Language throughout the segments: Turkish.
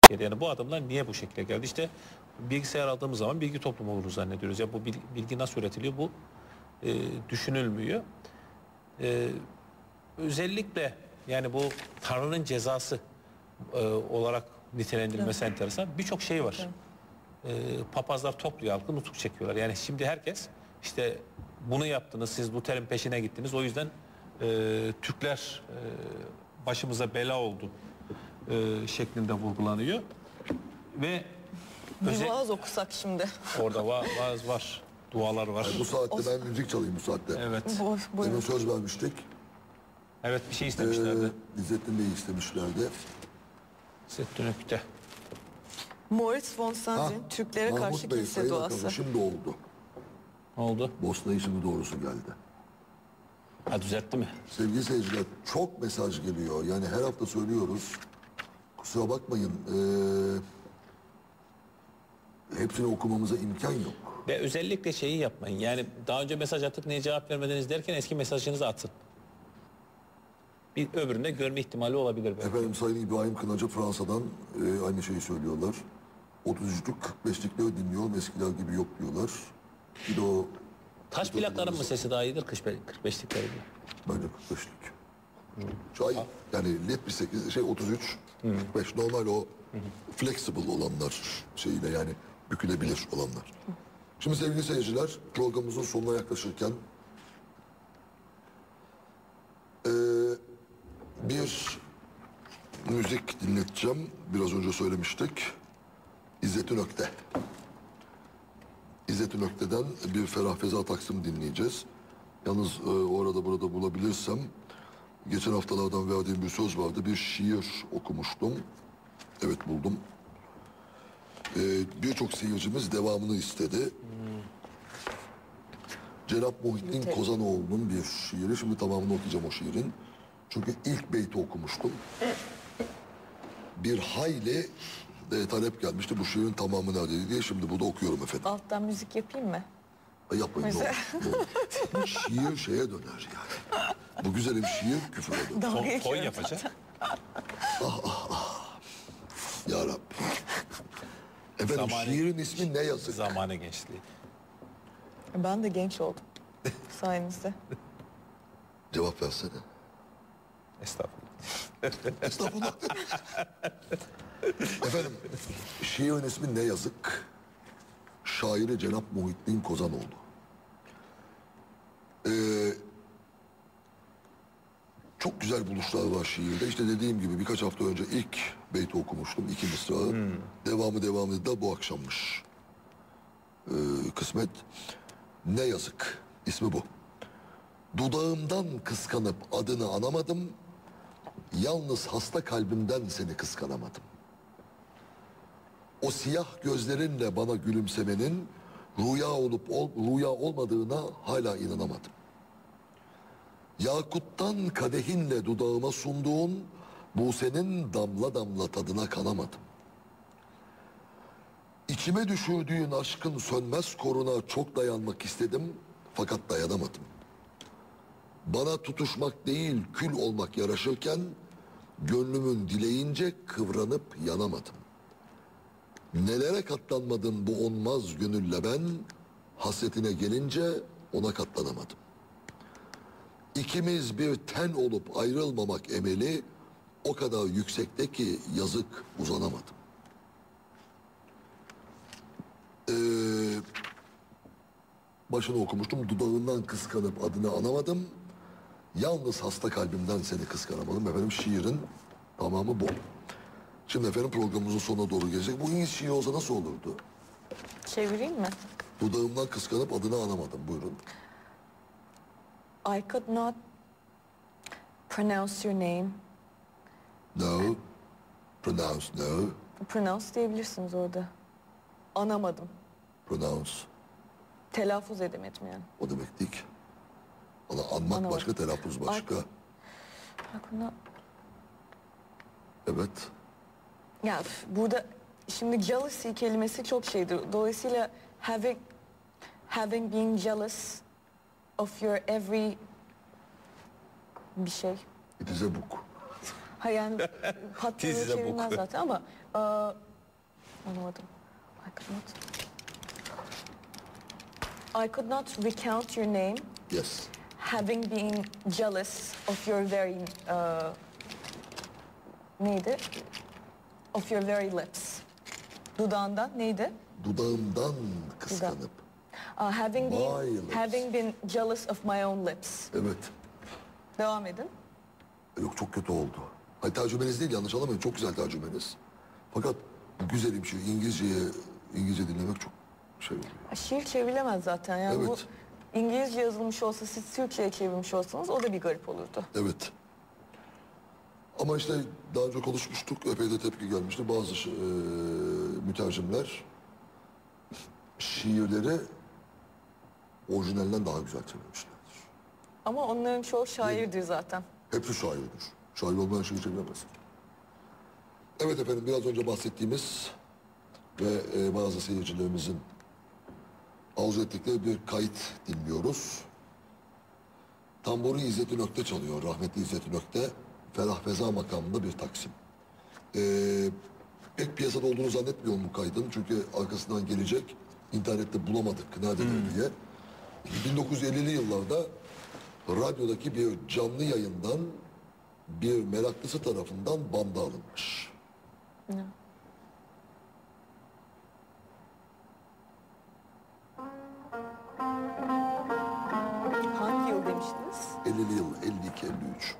Yani bu adımlar niye bu şekilde geldi? İşte bilgisayar aldığımız zaman bilgi toplumu olur zannediyoruz. Ya bu bilgi nasıl üretiliyor? Bu düşünülmüyor. Özellikle yani bu Tanrı'nın cezası olarak nitelendirilmesi enteresan. Birçok şey var. Papazlar topluyor halkı, nutuk çekiyorlar. Yani şimdi herkes işte bunu yaptınız, siz Luther'in peşine gittiniz. O yüzden Türkler başımıza bela oldu şeklinde vurgulanıyor. Ve Bir vaaz okusak şimdi. orada vaaz var, dualar var. Bu saatte ben müzik çalayım bu saatte. Evet. Demin söz vermiştik. Evet, bir şey istemişlerdi. İzzettin Bey'i istemişlerdi. İzzettin Ökte. Moritz von Sandrin, Türklere karşı Mahmut Bey, kilise Sayın duası. Hakan, şimdi oldu. Ne oldu? Bosna'yı şimdi doğrusu geldi. Ha, düzeltti mi? Sevgili seyirciler, çok mesaj geliyor. Yani her hafta söylüyoruz. Kusura bakmayın. Hepsini okumamıza imkan yok. Ve özellikle şeyi yapmayın. Yani daha önce mesaj attık, niye cevap vermediniz derken eski mesajınızı atın. Bir öbüründe görme ihtimali olabilir belki. Efendim, Sayın İbrahim Kınacı Fransa'dan aynı şeyi söylüyorlar. 33'lük 45'likleri dinliyorum, eskiler gibi yok diyorlar. Bir de o... Taş plakların mı sesi daha iyidir 45'likleri mi? Bence 45'lik. Çay yani net bir 8, 33, 45. Normal o flexible olanlar şeyine, yani bükülebilir olanlar. Şimdi sevgili seyirciler, programımızın sonuna yaklaşırken bir müzik dinleteceğim. Biraz önce söylemiştik. İzzettin Ökte. İzzettin Ökte'den bir Ferah Feza Taksim dinleyeceğiz. Yalnız orada burada bulabilirsem, geçen haftalardan verdiğim bir söz vardı. Bir şiir okumuştum. Evet, buldum. Birçok seyircimiz devamını istedi. Cenap Muhittin Kozanoğlu'nun bir şiiri. Şimdi tamamını okuyacağım o şiirin. Çünkü ilk beyti okumuştum. Bir hayli talep gelmişti. Bu şiirin tamamı neredeydi diye. Şimdi burada okuyorum efendim. Alttan müzik yapayım mı? Yapmayın, ne olur. Şiir şeye döner yani. Bu güzelim şiir küfüre döner. Fon yapacak. Ya Rabbi. Efendim, şiirin ismi ne yazık? Zamanı gençliği. Ben de genç oldum sayenizde. Cevap versene. Estağfurullah. Estağfurullah. Efendim, şiirin ismi ne yazık? Şairi Cenap Muhittin Kozanoğlu. Çok güzel buluşlar var şiirde. İşte dediğim gibi birkaç hafta önce ilk beyti okumuştum. 2 mısra. Devamı da bu akşammış. Kısmet. Ne yazık. İsmi bu. Dudağımdan kıskanıp adını anamadım. Yalnız hasta kalbimden seni kıskanamadım. O siyah gözlerinle bana gülümsemenin rüya olmadığına hala inanamadım. Yakuttan kadehinle dudağıma sunduğun Buse'nin damla damla tadına kanamadım. İçime düşürdüğün aşkın sönmez koruna çok dayanmak istedim fakat dayanamadım. Bana tutuşmak değil kül olmak yaraşırken gönlümün dileyince kıvranıp yanamadım. Nelere katlanmadın bu onmaz gönülle ben, hasretine gelince ona katlanamadım. İkimiz bir ten olup ayrılmamak emeli o kadar yüksekte ki yazık uzanamadım. Başını okumuştum. Dudağından kıskanıp adını anamadım. Yalnız hasta kalbimden seni kıskanamadım. Efendim, şiirin tamamı bu. Şimdi efendim programımızın sonuna doğru gelecek. Bu İngiliz şiiri olsa nasıl olurdu? Çevireyim mi? Dudağımdan kıskanıp adını anamadım. Buyurun. I could not pronounce your name. No. Pronounce no. Pronounce diyebilirsiniz orada. Anamadım. Pronounce. Telaffuz edemedim yani. O demek değil ki. Anmak Anlamadım. başka, telaffuz başka. I could not... Evet. Ya burada şimdi jealousy kelimesi çok şeydir. Dolayısıyla having being jealous of your every bir şey. It is a book. Ha yani pat diye This is a çevirmez book. zaten ama Anlamadım. I could not recount your name, Yes. having been jealous of your very neydi? Of your very lips. Dudağından neydi? Dudağımdan kıskanıp. Having My been lips. having been jealous of my own lips. Evet. Devam edin. Yok, çok kötü oldu. Hayır, tercümeniz değil, yanlış anlamayın. Çok güzel tercümeniz. Fakat bu güzel bir şey. İngilizce dinlemek çok şey oluyor. Şiir çevrilemez zaten. Yani Evet. bu İngilizce yazılmış olsa, siz Türkçe'ye çevirmiş olsanız o da bir garip olurdu. Evet. Ama işte daha önce konuşmuştuk. Epey de tepki gelmişti. Bazı mütercimler şiirleri orijinalinden daha güzel çevirmişlerdir. Ama onların çoğu şairdir zaten. Hepsi şairdir. Şair olmayan şiir çeviremez. Evet efendim, biraz önce bahsettiğimiz ve bazı seyircilerimizin arzu ettikleri bir kayıt dinliyoruz. Tamburi İzzet Ünök'te çalıyor. Rahmetli İzzet Ünök'te Ferah Feza makamında bir taksim. Pek piyasada olduğunu zannetmiyorum bu kaydın. Çünkü arkasından gelecek, internette bulamadık nerededir diye. 1950'li yıllarda radyodaki bir canlı yayından bir meraklısı tarafından banda alınmış. Hangi yıl demiştiniz? 50'li yıl, 52-53.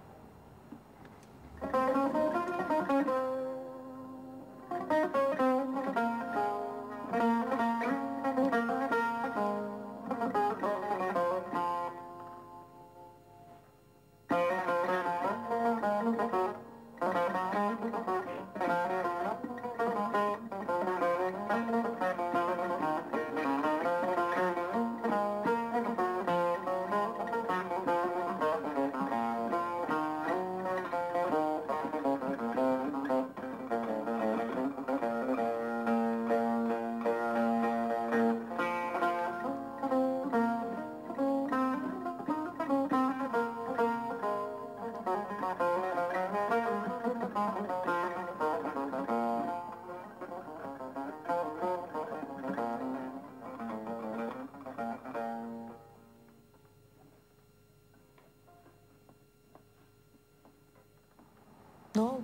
Ne oldu?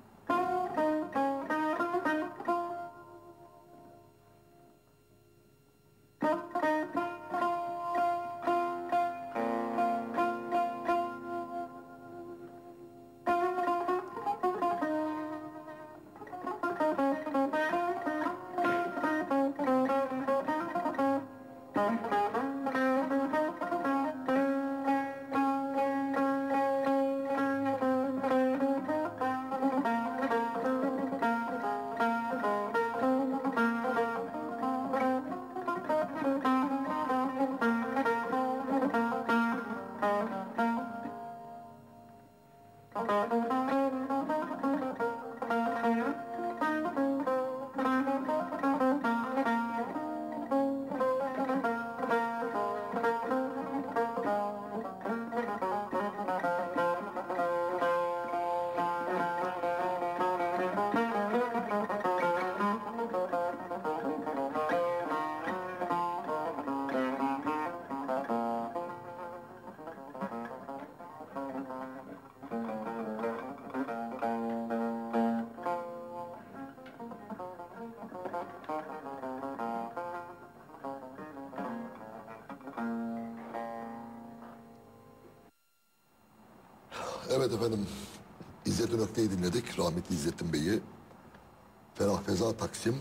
Evet efendim, İzzet Ünök'teyi dinledik. Rahmetli İzzettin Bey'i. Ferah Feza Taksim.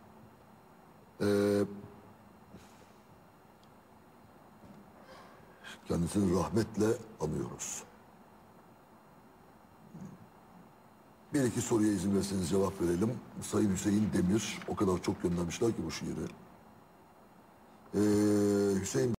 Kendisini rahmetle anıyoruz. Bir iki soruya izin verirseniz cevap verelim. Sayın Hüseyin Demir, o kadar çok göndermişler ki bu şiiri. Hüseyin